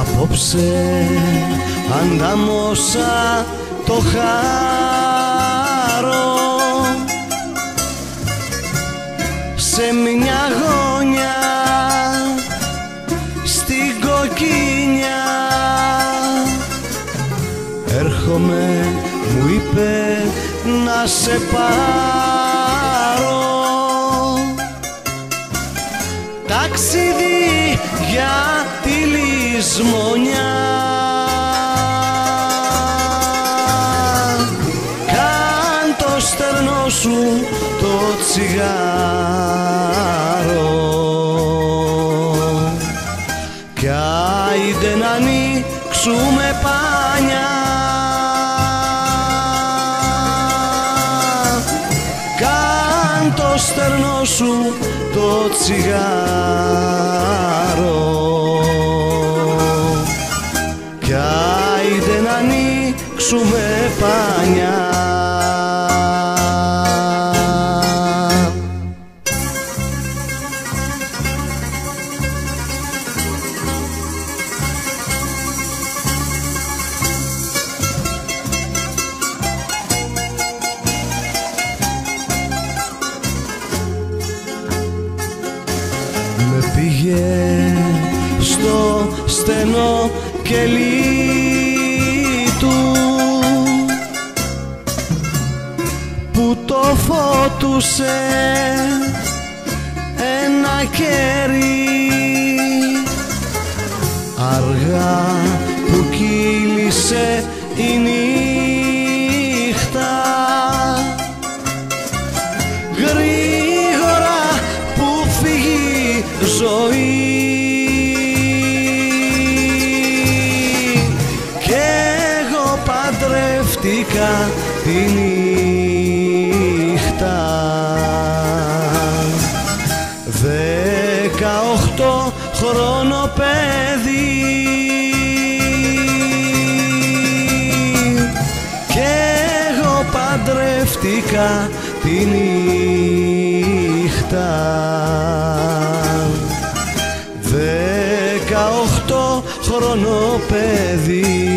Απόψε ανταμώσα το χάρο σε μια γωνιά στην κοκκίνια. Έρχομαι, μου είπε, να σε πάρω. Ταξίδι για τη λησμονιά. Κάν το στερνό σου το τσιγάρο κι άιντε να ανοίξουμε πάνια. Κάν το στερνό σου το τσιγάρο κι άιντε να ανοίξουμε πάνια. Με πήγε στο στενό κελί του που το φώτουσε ένα κέρι. Αργά που κύλησε η νύχτα, γρήγορα που φύγει ζωή, κι εγώ παντρεύτηκα τη νύχτα. 18 χρόνο παιδί κι εγώ παντρεύτηκα τη νύχτα. 18 χρόνο παιδί.